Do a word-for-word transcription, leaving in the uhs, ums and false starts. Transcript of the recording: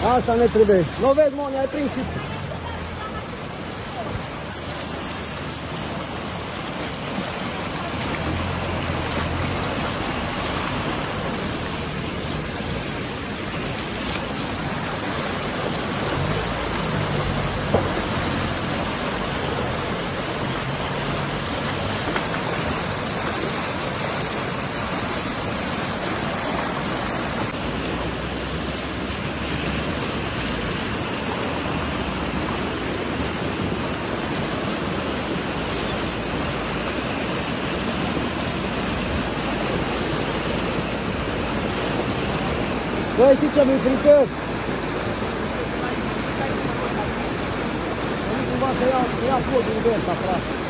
Asta ne trebuie. Nu vezi, mă, ne-ai prins și... Băi, știi ce mi-e frică? Nu cumva să ia, ia podul de ăsta, frate.